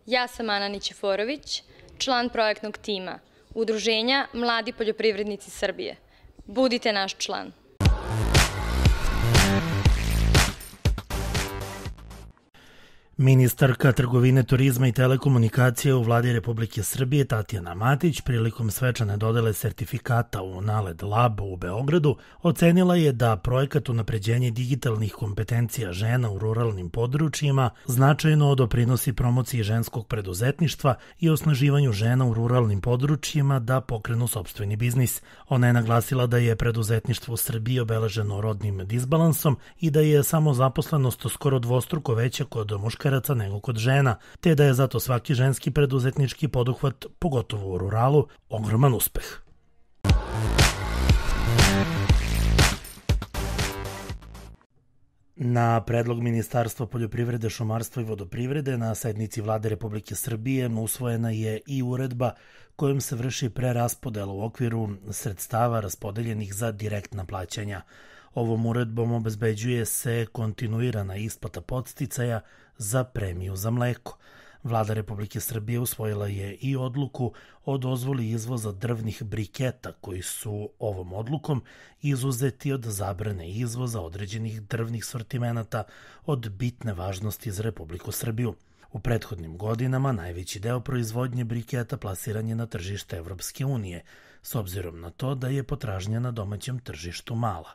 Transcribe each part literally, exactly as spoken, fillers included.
Ja sam Ana Nićeforović, član projektnog tima Udruženja Mladi poljoprivrednici Srbije. Budite naš član. Ministarka trgovine, turizma i telekomunikacije u Vladi Republike Srbije Tatjana Matić prilikom svečane dodele sertifikata u NALED Labu u Beogradu ocenila je da projekat unapređenja digitalnih kompetencija žena u ruralnim područjima značajno doprinosi promociji ženskog preduzetništva i osnaživanju žena u ruralnim područjima da pokrenu sopstveni biznis. Ona je naglasila da je preduzetništvo u Srbiji obeleženo rodnim disbalansom i da je samozaposlenost skoro dvostruko veća kod muškaraca nego kod žena, te da je zato svaki ženski preduzetnički poduhvat, pogotovo u ruralu, ogroman uspeh. Na predlog Ministarstva poljoprivrede, šumarstva i vodoprivrede na sednici Vlade Republike Srbije usvojena je i uredba kojom se vrši preraspodela u okviru sredstava raspodeljenih za direktna plaćanja. Ovom uredbom obezbeđuje se kontinuirana isplata podsticaja za premiju za mleko. Vlada Republike Srbije usvojila je i odluku o dozvoli izvoza drvnih briketa koji su ovom odlukom izuzeti od zabrane izvoza određenih drvnih sortimenata od bitne važnosti za Republiku Srbiju. U prethodnim godinama najveći deo proizvodnje briketa plasiran je na tržište Evropske unije, s obzirom na to da je potražnja na domaćem tržištu mala.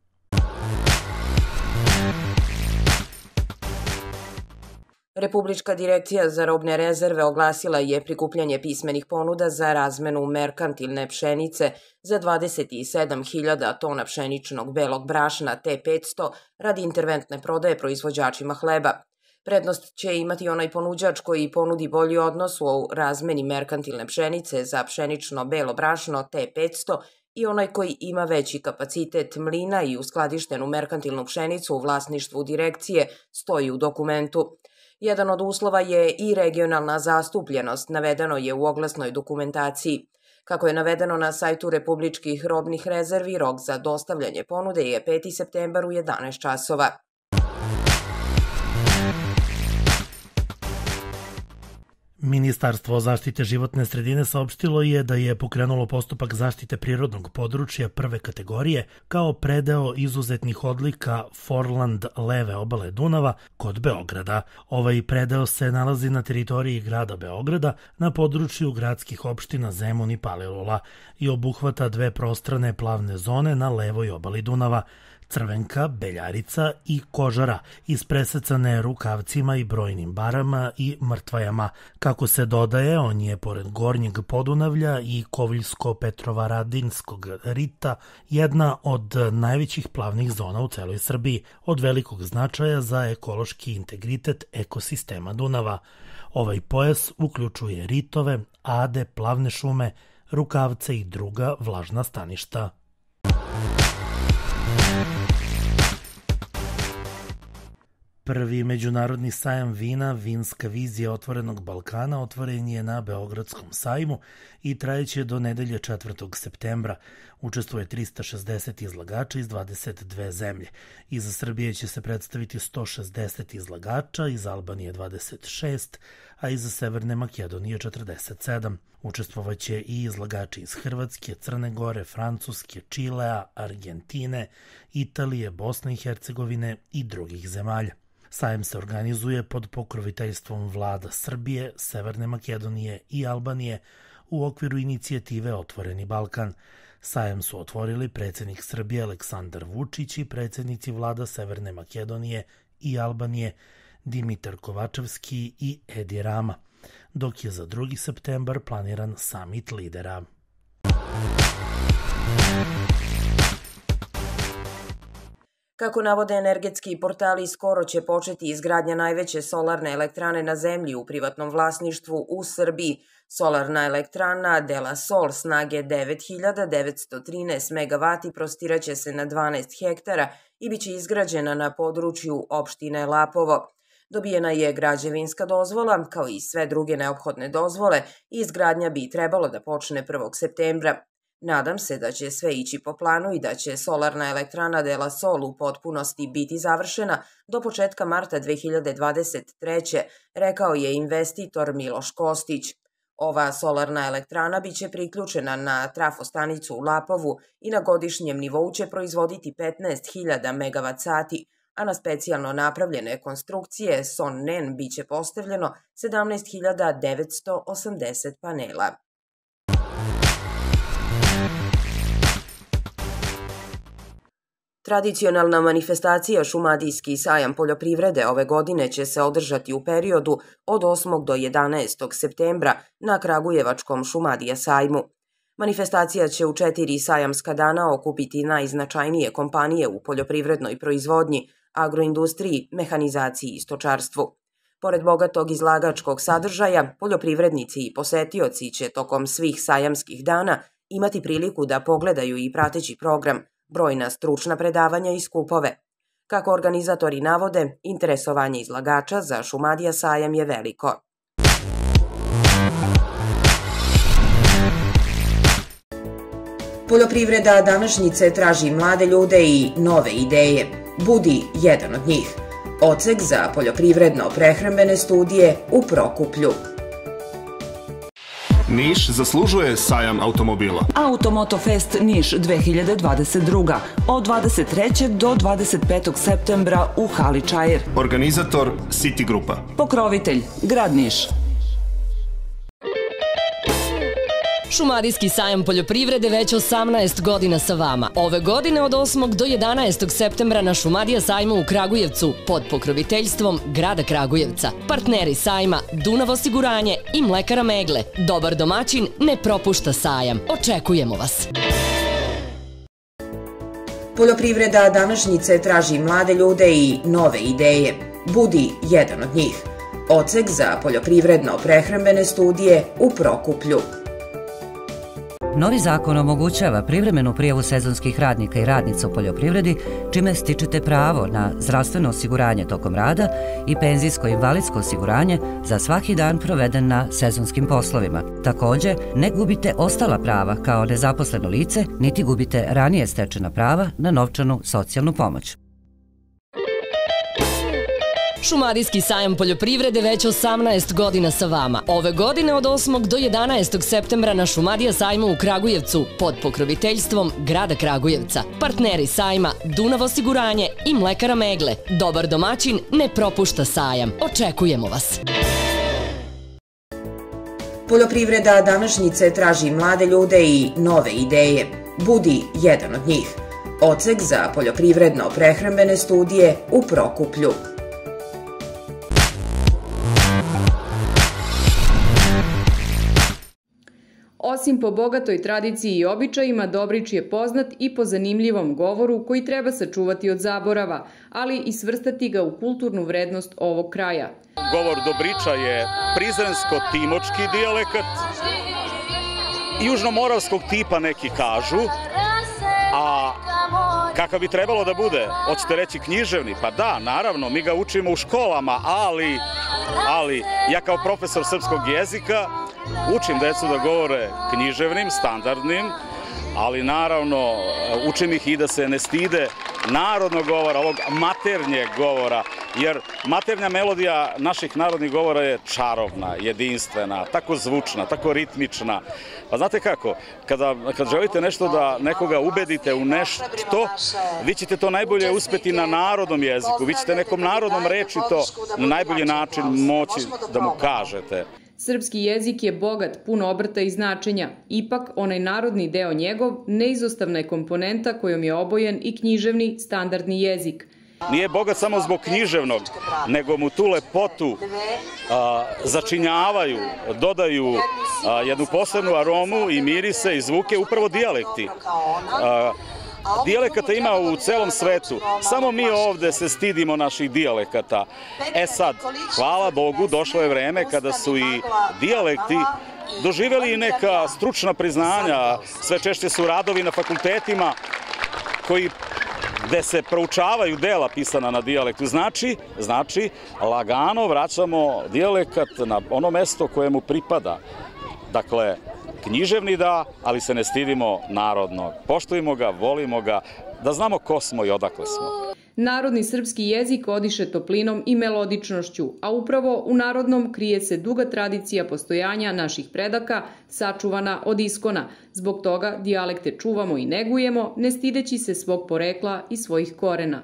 Republička direkcija za robne rezerve oglasila je prikupljanje pismenih ponuda za razmenu merkantilne pšenice za dvadeset sedam hiljada tona pšeničnog belog brašna T petsto radi interventne prodaje proizvođačima hleba. Prednost će imati onaj ponuđač koji ponudi bolji odnos u razmeni merkantilne pšenice za pšenično belo brašno T petsto i onaj koji ima veći kapacitet mlina i uskladištenu merkantilnu pšenicu u vlasništvu direkcije, stoji u dokumentu. Jedan od uslova je i regionalna zastupljenost, navedeno je u oglasnoj dokumentaciji. Kako je navedeno na sajtu Republičkih robnih rezervi, rok za dostavljanje ponude je peti septembar u jedanaest časova. Ministarstvo zaštite životne sredine saopštilo je da je pokrenulo postupak zaštite prirodnog područja prve kategorije kao predeo izuzetnih odlika Forland leve obale Dunava kod Beograda. Ovaj predeo se nalazi na teritoriji grada Beograda na području gradskih opština Zemun i Palilula i obuhvata dve prostrane plavne zone na levoj obali Dunava, Crvenka, Beljarica i Kožara, ispresecane rukavcima i brojnim barama i mrtvajama. Kako se dodaje, on je, pored Gornjeg Podunavlja i Koviljsko-Petrovaradinskog rita, jedna od najvećih plavnih zona u celoj Srbiji, od velikog značaja za ekološki integritet ekosistema Dunava. Ovaj pojas uključuje ritove, ade, plavne šume, rukavce i druga vlažna staništa. Prvi međunarodni sajam vina, Vinska vizija otvorenog Balkana, otvoren je na Beogradskom sajmu i trajeće do nedelje četvrtog septembra. Učestvuje trista šezdeset izlagača iz dvadeset dve zemlje. Iza Srbije će se predstaviti sto šezdeset izlagača, iz Albanije dvadeset šest, a iza Severne Makedonije četrdeset sedam. Učestvovaće i izlagači iz Hrvatske, Crne Gore, Francuske, Čilea, Argentine, Italije, Bosne i Hercegovine i drugih zemalja. Sajem se organizuje pod pokroviteljstvom vlada Srbije, Severne Makedonije i Albanije u okviru inicijative Otvoreni Balkan. Sajem su otvorili predsjednik Srbije Aleksandar Vučić i predsjednici vlada Severne Makedonije i Albanije Dimitar Kovačevski i Edi Rama, dok je za drugi septembar planiran samit lidera. Kako navode energetski portali, skoro će početi izgradnja najveće solarne elektrane na zemlji u privatnom vlasništvu u Srbiji. Solarna elektrana De La Sol snage devet hiljada devetsto trinaest megavati prostiraće se na dvanaest hektara i biće izgrađena na području opštine Lapovo. Dobijena je građevinska dozvola, kao i sve druge neophodne dozvole, i izgradnja bi trebalo da počne prvog septembra. Nadam se da će sve ići po planu i da će solarna elektrana de la Sol u potpunosti biti završena do početka marta dve hiljade dvadeset treće, rekao je investitor Miloš Kostić. Ova solarna elektrana biće priključena na trafostanicu u Lapovu i na godišnjem nivou će proizvoditi petnaest hiljada megavat sati, a na specijalno napravljene konstrukcije Son-Nen biće postavljeno sedamnaest hiljada devetsto osamdeset panela. Tradicionalna manifestacija Šumadijski sajam poljoprivrede ove godine će se održati u periodu od osmog do jedanaestog septembra na Kragujevačkom Šumadija sajmu. Manifestacija će u četiri sajamska dana okupiti najznačajnije kompanije u poljoprivrednoj proizvodnji, agroindustriji, mehanizaciji i stočarstvu. Pored bogatog izlagačkog sadržaja, poljoprivrednici i posetioci će tokom svih sajamskih dana imati priliku da pogledaju i prateći program, brojna stručna predavanja i skupove. Kako organizatori navode, interesovanje izlagača za Šumadija sajam je veliko. Poljoprivreda današnjice traži mlade ljude i nove ideje. Budi jedan od njih. Odsek za poljoprivredno-prehrambene studije u Prokuplju. Niš zaslužuje sajam automobila. Automotofest Niš dve hiljade dvadeset druga. od dvadeset trećeg do dvadeset petog septembra u hali Čair. Organizator City Grupa. Pokrovitelj Grad Niš. Šumadijski sajam poljoprivrede već osamnaest godina sa vama. Ove godine od osmog do jedanaestog septembra na Šumadija sajmu u Kragujevcu pod pokroviteljstvom Grada Kragujevca. Partneri sajma Dunav osiguranje i Mlekara Megle. Dobar domaćin ne propušta sajam. Očekujemo vas. Poljoprivreda današnjice traži mlade ljude i nove ideje. Budi jedan od njih. Odsek za poljoprivredno-prehrambene studije u Prokuplju. Novi zakon omogućava privremenu prijavu sezonskih radnika i radnica u poljoprivredi, čime stičete pravo na zdravstveno osiguranje tokom rada i penzijsko-invalidsko osiguranje za svaki dan proveden na sezonskim poslovima. Takođe, ne gubite ostala prava kao nezaposleno lice, niti gubite ranije stečena prava na novčanu socijalnu pomoć. Šumadijski sajam poljoprivrede već osamnaest godina sa vama. Ove godine od osmog do jedanaestog septembra na Šumadija sajmu u Kragujevcu pod pokroviteljstvom Grada Kragujevca. Partneri sajma Dunav osiguranje i Mlekara Megle. Dobar domaćin ne propušta sajam. Očekujemo vas. Poljoprivreda današnjice traži mlade ljude i nove ideje. Budi jedan od njih. Odsek za poljoprivredno-prehrambene studije u Prokuplju. Osim po bogatoj tradiciji i običajima, Dobrič je poznat i po zanimljivom govoru koji treba sačuvati od zaborava, ali i svrstati ga u kulturnu vrednost ovog kraja. Govor Dobriča je prizrensko-timočki dijalekat, južnomoravskog tipa neki kažu, a kakav bi trebalo da bude? Hoćete reći književni? Pa da, naravno, mi ga učimo u školama, ali, ali ja kao profesor srpskog jezika učim decu da govore književnim, standardnim, ali naravno učim ih i da se ne stide narodnog govora, ovog maternjeg govora, jer maternja melodija naših narodnih govora je čarobna, jedinstvena, tako zvučna, tako ritmična. Pa znate kako, kada, kad želite nešto da nekoga ubedite u nešto, vi ćete to najbolje uspeti na narodnom jeziku, vi ćete nekom narodnom reči to na najbolji način moći da mu kažete. Srpski jezik je bogat, pun obrta i značenja. Ipak, onaj narodni deo njegov neizostavna je komponenta kojom je obojen i književni standardni jezik. Nije bogat samo zbog književnog, nego mu tu lepotu a, začinjavaju, dodaju a, jednu posebnu aromu i mirise i zvuke, upravo dijalekti. A, Dijalekata ima u celom svetu, samo mi ovde se stidimo naših dijalekata. E sad, hvala Bogu, došlo je vreme kada su i dijalekti doživjeli i neka stručna priznanja, sve češće su radovi na fakultetima koji gde se proučavaju dela pisana na dijalektu. Znači, znači, lagano vraćamo dijalekat na ono mesto koje mu pripada. Dakle, književni da, ali se ne stidimo narodnog. Poštujemo ga, volimo ga, da znamo ko smo i odakle smo. Narodni srpski jezik odiše toplinom i melodičnošću, a upravo u narodnom krije se duga tradicija postojanja naših predaka, sačuvana od iskona. Zbog toga dijalekte čuvamo i negujemo, ne stideći se svog porekla i svojih korena.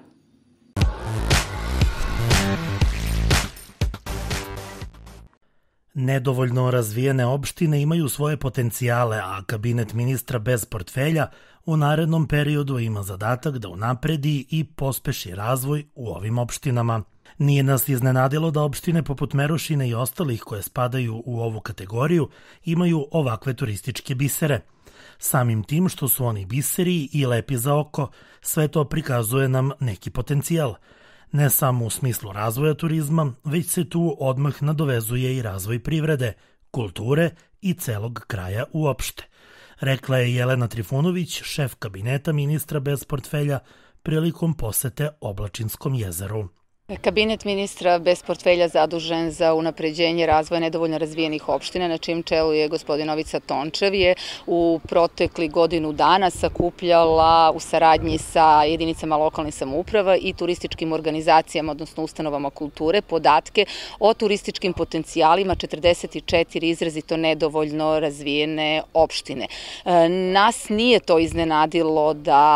Nedovoljno razvijene opštine imaju svoje potencijale, a kabinet ministra bez portfelja u narednom periodu ima zadatak da unapredi i pospeši razvoj u ovim opštinama. Nije nas iznenadilo da opštine poput Merošine i ostalih koje spadaju u ovu kategoriju imaju ovakve turističke bisere. Samim tim što su oni biseri i lepi za oko, sve to prikazuje nam neki potencijal. Ne samo u smislu razvoja turizma, već se tu odmah nadovezuje i razvoj privrede, kulture i celog kraja uopšte, rekla je Jelena Trifunović, šef kabineta ministra bez portfelja, prilikom posete Oblačinskom jezeru. Kabinet ministra bez portfelja zadužen za unapređenje razvoja nedovoljno razvijenih opština, na čijem čelu je gospodin Novica Tončev, je u protekli godinu dana sakupljala u saradnji sa jedinicama lokalnih samouprava i turističkim organizacijama, odnosno ustanovama kulture, podatke o turističkim potencijalima četrdeset četiri izrazito nedovoljno razvijene opštine. Nas nije to iznenadilo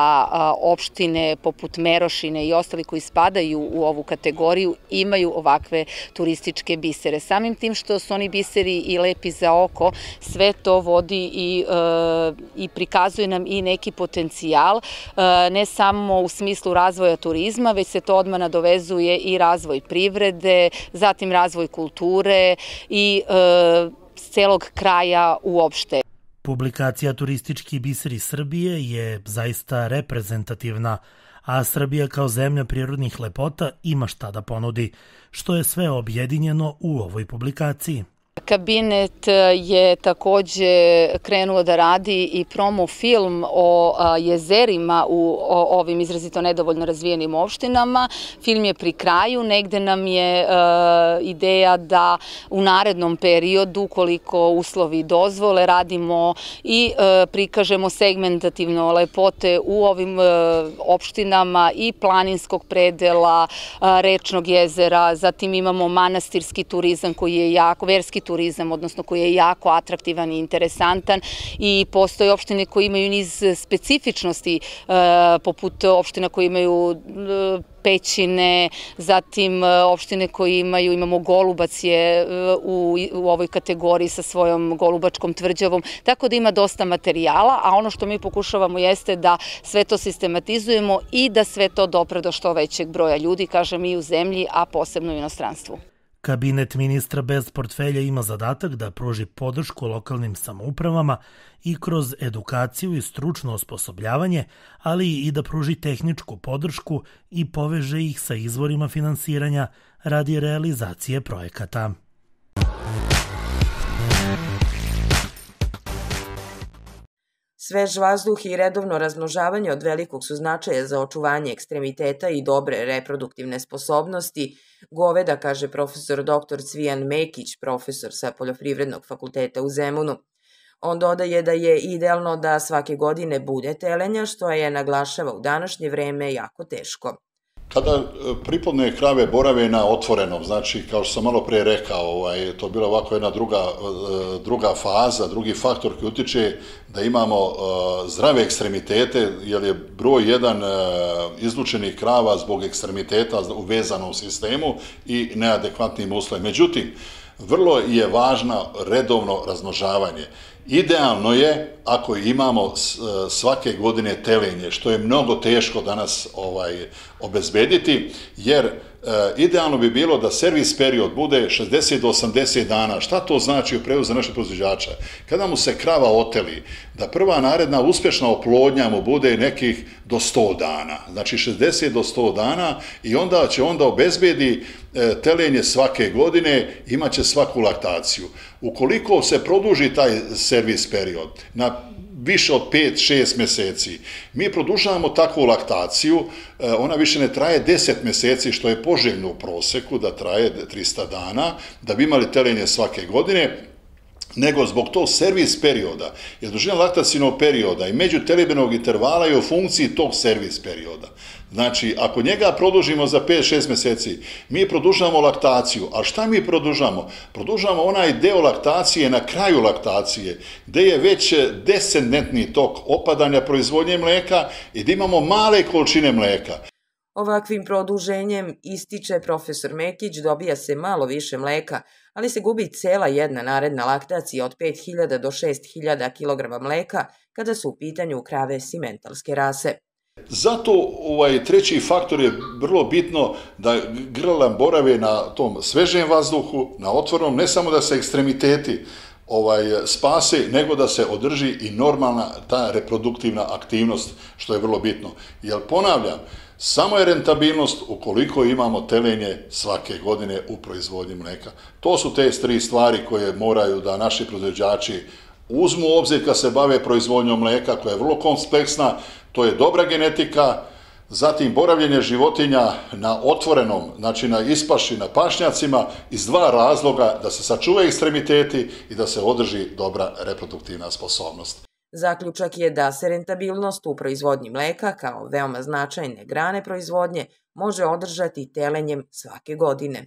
da opštine poput Merošine i ostali koji spadaju u ovu kategoriju kategoriju imaju ovakve turističke bisere. Samim tim što su oni biseri i lepi za oko, sve to vodi i, e, i prikazuje nam i neki potencijal, e, ne samo u smislu razvoja turizma, već se to odmah nadovezuje i razvoj privrede, zatim razvoj kulture i e, celog kraja uopšte. Publikacija Turistički biseri Srbije je zaista reprezentativna, a Srbija kao zemlja prirodnih lepota ima šta da ponudi, što je sve objedinjeno u ovoj publikaciji. Kabinet je takođe krenuo da radi i promo film o jezerima u ovim izrazito nedovoljno razvijenim opštinama. Film je pri kraju, negde nam je ideja da u narednom periodu, koliko uslovi dozvole, radimo i prikažemo segmentativno lepote u ovim opštinama i planinskog predela, rečnog jezera, zatim imamo manastirski turizam koji je jako, verski turizam, odnosno koji je jako atraktivan i interesantan, i postoje opštine koje imaju niz specifičnosti, poput opština koje imaju pećine, zatim opštine koje imaju, imamo Golubac je u, u ovoj kategoriji sa svojom Golubačkom tvrđavom, tako da ima dosta materijala, a ono što mi pokušavamo jeste da sve to sistematizujemo i da sve to dopre do što većeg broja ljudi, kažem, i u zemlji, a posebno u inostranstvu. Kabinet ministra bez portfelja ima zadatak da pruži podršku lokalnim samoupravama i kroz edukaciju i stručno osposobljavanje, ali i da pruži tehničku podršku i poveže ih sa izvorima finansiranja radi realizacije projekata. Svež vazduh i redovno razmnožavanje od velikog su značaja za očuvanje ekstremiteta i dobre reproduktivne sposobnosti goveda, kaže profesor doktor Cvijan Mekić, profesor sa Poljoprivrednog fakulteta u Zemunu. On dodaje da je idealno da svake godine bude telenja, što je, naglašava, u današnje vreme jako teško. Kada priplodne krave borave na otvorenom, znači, kao što sam malo pre rekao, ovaj, to je bila ovako jedna druga, druga faza, drugi faktor koji utiče da imamo uh, zdrave ekstremitete, jer je broj jedan uh, izlučenih krava zbog ekstremiteta u vezanom sistemu i neadekvatnim uslovima. Međutim, vrlo je važno redovno razmnožavanje. Idealno je ako imamo svake godine telenje, što je mnogo teško danas ovaj, obezbediti, jer e, idealno bi bilo da servis period bude šezdeset do osamdeset dana. Šta to znači u prevozu za našeg proizvođača? Kada mu se krava oteli, da prva naredna uspešna oplodnja mu bude nekih do sto dana. Znači šezdeset do sto dana, i onda će onda obezbedi e, telenje svake godine, imaće svaku laktaciju. Ukoliko se produži taj servis period na više od pet šest meseci, mi produžavamo takvu laktaciju, ona više ne traje deset meseci, što je poželjno u proseku da traje trista dana, da bi imali telenje svake godine. nego zbog tog servis perioda, jer dužina laktacijnog perioda i međutelebenog intervala je u funkciji tog servis perioda. Znači, ako njega produžimo za pet šest mjeseci, mi produžamo laktaciju. A šta mi produžamo? Produžamo onaj deo laktacije na kraju laktacije, gdje je već descendentni tok opadanja proizvodnje mlijeka i gdje imamo male količine mlijeka. Ovakvim produženjem, ističe profesor Mekić, dobija se malo više mleka, ali se gubi cela jedna naredna laktacija od pet hiljada do šest hiljada kilograma mleka kada su u pitanju krave simentalske rase. Zato ovaj treći faktor je vrlo bitno da grla borave na tom svežem vazduhu, na otvorenom, ne samo da se ekstremiteti ovaj, spase, nego da se održi i normalna ta reproduktivna aktivnost, što je vrlo bitno. Jer ponavljam, samo je rentabilnost ukoliko imamo telenje svake godine u proizvodnji mlijeka. To su te tri stvari koje moraju da naši proizvođači uzmu u obzir kad se bave proizvodnjom mlijeka, koja je vrlo kompleksna. To je dobra genetika, zatim boravljenje životinja na otvorenom, znači na ispaši, na pašnjacima, iz dva razloga, da se sačuvaju ekstremiteti i da se održi dobra reproduktivna sposobnost. Zaključak je da se rentabilnost u proizvodnji mleka kao veoma značajne grane proizvodnje može održati telenjem svake godine.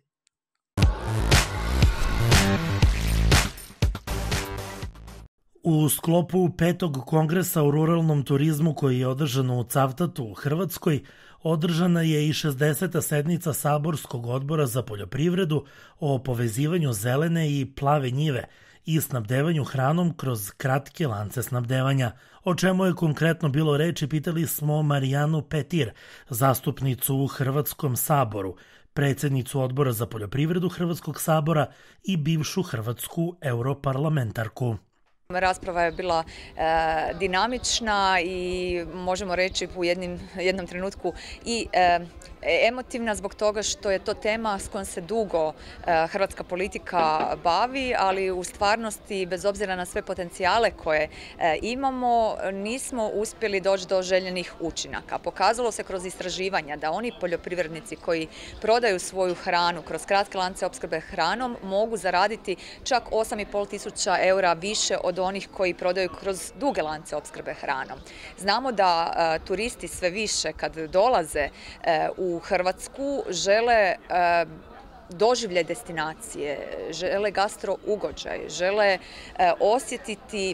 U sklopu petog kongresa o ruralnom turizmu koji je održan u Cavtatu u Hrvatskoj, održana je i šesdeseta sednica Saborskog odbora za poljoprivredu o povezivanju zelene i plave njive i snabdevanju hranom kroz kratke lance snabdevanja. O čemu je konkretno bilo reči, pitali smo Marijanu Petir, zastupnicu u Hrvatskom saboru, predsjednicu odbora za poljoprivredu Hrvatskog sabora i bivšu hrvatsku europarlamentarku. Rasprava je bila e, dinamična i možemo reći u jednim, jednom trenutku i e, emotivna zbog toga što je to tema s kojom se dugo e, hrvatska politika bavi, ali u stvarnosti, bez obzira na sve potencijale koje e, imamo, nismo uspjeli doći do željenih učinaka. Pokazalo se kroz istraživanja da oni poljoprivrednici koji prodaju svoju hranu kroz kratke lance opskrbe hranom mogu zaraditi čak osam i pol tisuća eura više od onih koji prodaju kroz duge lance opskrbe hranom. Znamo da e, turisti sve više kad dolaze e, u Hrvatsku žele e, doživljaj destinacije, žele gastro ugođaj, žele e, osjetiti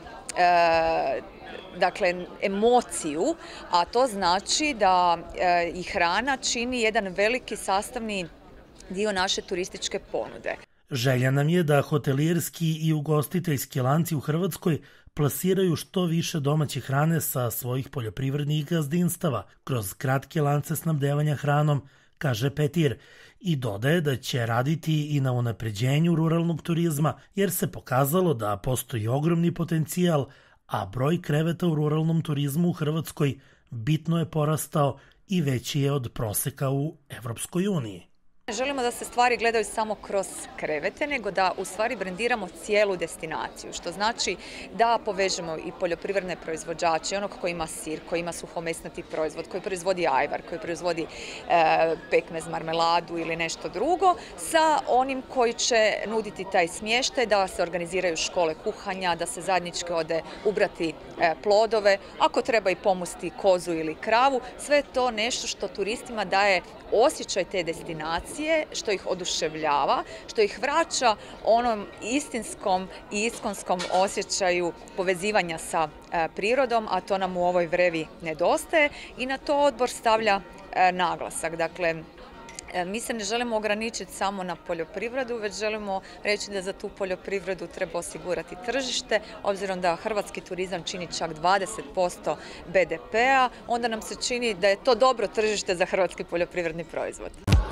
e, dakle emociju, a to znači da e, i hrana čini jedan veliki sastavni dio naše turističke ponude. Želja nam je da hotelirski i ugostiteljski lanci u Hrvatskoj plasiraju što više domaće hrane sa svojih poljoprivrednih gazdinstava kroz kratke lance snabdevanja hranom, kaže Petir, i dodaje da će raditi i na unapređenju ruralnog turizma, jer se pokazalo da postoji ogromni potencijal, a broj kreveta u ruralnom turizmu u Hrvatskoj bitno je porastao i veći je od proseka u Evropskoj uniji. Ne želimo da se stvari gledaju samo kroz krevete, nego da u stvari brendiramo cijelu destinaciju, što znači da povežemo i poljoprivredne proizvođače, onog koji ima sir, koji ima suhomesnati proizvod, koji proizvodi ajvar, koji proizvodi e, pekmez, marmeladu ili nešto drugo, sa onim koji će nuditi taj smještaj, da se organiziraju škole kuhanja, da se zajednički ode ubrati e, plodove, ako treba i pomusti kozu ili kravu, sve je to nešto što turistima daje osjećaj te destinacije, što ih oduševljava, što ih vraća onom istinskom i iskonskom osjećaju povezivanja sa e, prirodom, a to nam u ovoj vrevi nedostaje i na to odbor stavlja e, naglasak. Dakle, mi se ne želimo ograničiti samo na poljoprivredu, već želimo reći da za tu poljoprivredu treba osigurati tržište. Obzirom da hrvatski turizam čini čak dvadeset posto be de pea, onda nam se čini da je to dobro tržište za hrvatski poljoprivredni proizvod.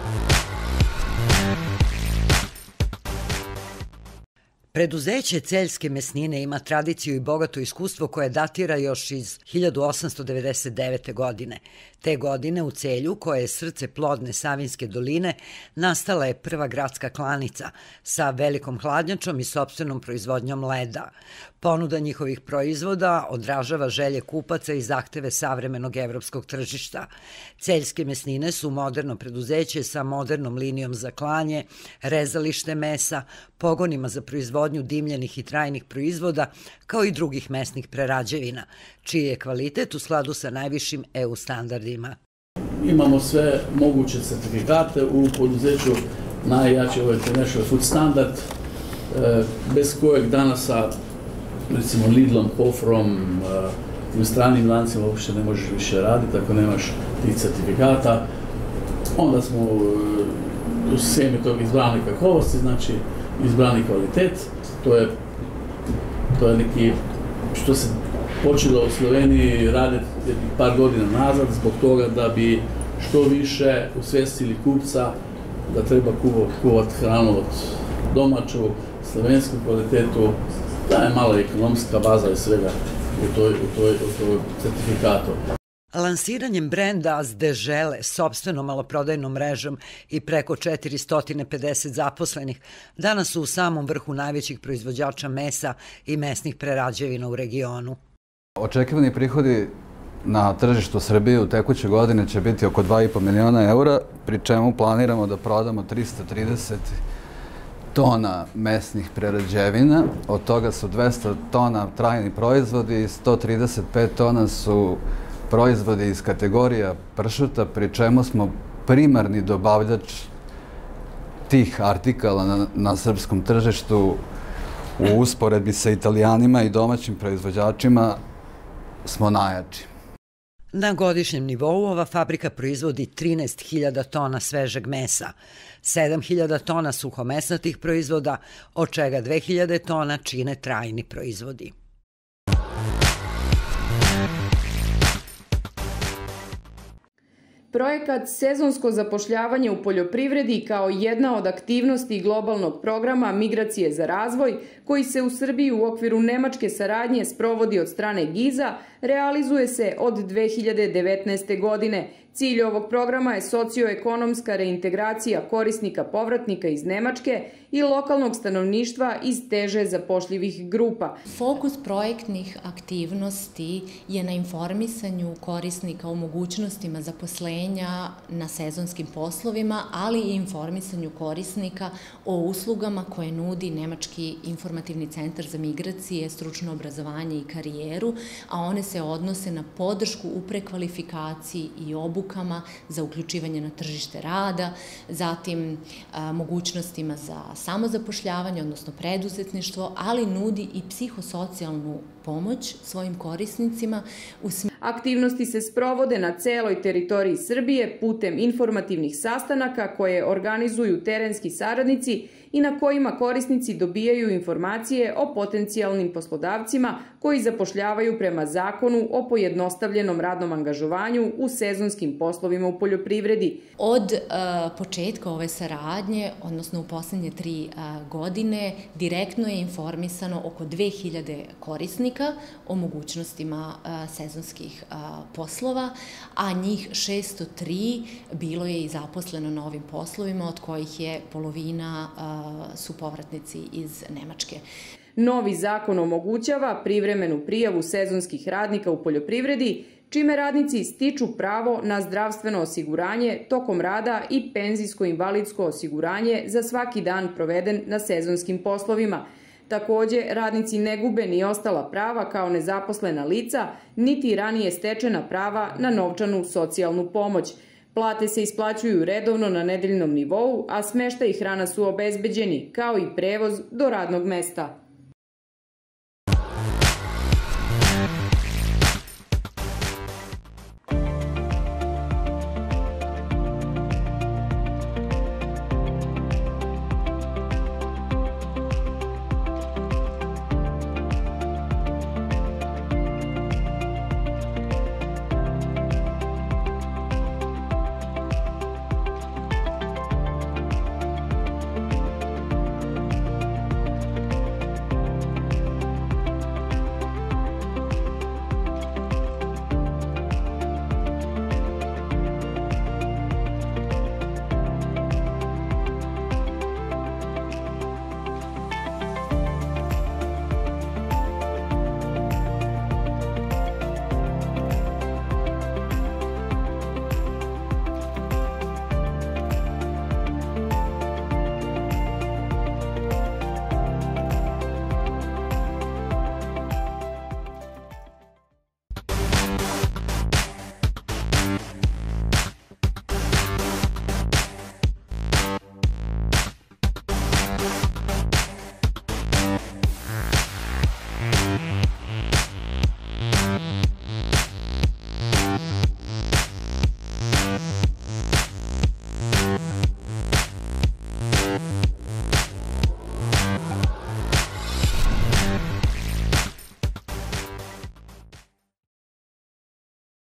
Preduzeće Celjske mesnine ima tradiciju i bogato iskustvo koje datira još iz hiljadu osamsto devedeset devete. godine. Te godine u Celju, koje je srce plodne Savinjske doline, nastala je prva gradska klanica sa velikom hladnjačom i sopstvenom proizvodnjom leda. Ponuda njihovih proizvoda odražava želje kupaca i zahteve savremenog evropskog tržišta. Celjske mesnine su moderno preduzeće sa modernom linijom za klanje, rezalište mesa, pogonima za proizvodnju proizvodnju dimljenih i trajnih proizvoda, kao i drugih mesnih prerađevina, čiji je kvalitet u skladu sa najvišim E U standardima. Imamo sve moguće certifikate u poduzeću, najjači ovaj International Food Standard, bez kojeg danas sa, recimo, Lidlom, Hofrom, u stranim lancima uopšte ne možeš više raditi ako nemaš tih certifikata. Onda smo u semi tog izbrani kakovosti, znači izbrani kvalitet. To je, to je neki, što se počelo u Sloveniji raditi par godina nazad, zbog toga da bi što više usvestili kupca da treba kupovati hranu od domaću, slovensku kvalitetu, da je mala ekonomska baza i svega u toj, u toj, u toj certifikatu. Lansiranjem brenda Zdežele, sopstvenom maloprodajnom mrežom i preko četiristo pedeset zaposlenih, danas su u samom vrhu najvećih proizvođača mesa i mesnih prerađevina u regionu. Očekivani prihodi na tržištu Srbije u tekuće godine će biti oko dva i po miliona eura, pri čemu planiramo da prodamo trista trideset tona mesnih prerađevina, od toga su dvesta tona trajni proizvodi i sto trideset pet tona su proizvodi iz kategorija pršuta, pri čemu smo primarni dobavljač tih artikala na, na srpskom tržištu. U usporedbi sa Italijanima i domaćim proizvođačima smo najjači. Na godišnjem nivou ova fabrika proizvodi trinaest hiljada tona svežeg mesa, sedam hiljada tona suhomesnatih proizvoda, od čega dve hiljade tona čine trajni proizvodi. Projekat Sezonsko zapošljavanje u poljoprivredi kao jedna od aktivnosti globalnog programa Migracije za razvoj, koji se u Srbiji u okviru nemačke saradnje sprovodi od strane GIZ-a, realizuje se od dve hiljade devetnaeste. godine. Cilj ovog programa je socioekonomska reintegracija korisnika povratnika iz Nemačke i lokalnog stanovništva iz teže zapošljivih grupa. Fokus projektnih aktivnosti je na informisanju korisnika o mogućnostima zaposlenja na sezonskim poslovima, ali i informisanju korisnika o uslugama koje nudi Nemački informativni centar za migracije, stručno obrazovanje i karijeru, a one se odnose na podršku u prekvalifikaciji i obukama za uključivanje na tržište rada, zatim a, mogućnostima za samozapošljavanje, odnosno preduzetništvo, ali nudi i psihosocijalnu pomoć svojim korisnicima. Aktivnosti se sprovode na celoj teritoriji Srbije putem informativnih sastanaka koje organizuju terenski saradnici i na kojima korisnici dobijaju informacije o potencijalnim poslodavcima koji zapošljavaju prema zakonu o pojednostavljenom radnom angažovanju u sezonskim poslovima u poljoprivredi. Od uh, početka ove saradnje, odnosno u poslednje tri uh, godine, direktno je informisano oko dve hiljade korisnika o mogućnostima uh, sezonskih uh, poslova, a njih šesto tri bilo je i zaposleno na ovim poslovima, od kojih je polovina uh, su povratnici iz Nemačke. Novi zakon omogućava privremenu prijavu sezonskih radnika u poljoprivredi, čime radnici stiču pravo na zdravstveno osiguranje tokom rada i penzijsko-invalidsko osiguranje za svaki dan proveden na sezonskim poslovima. Takođe, radnici ne gube ni ostala prava kao nezaposlena lica, niti ranije stečena prava na novčanu socijalnu pomoć. Plate se isplaćuju redovno na nedeljnom nivou, a smeštaj i hrana su obezbeđeni, kao i prevoz do radnog mesta.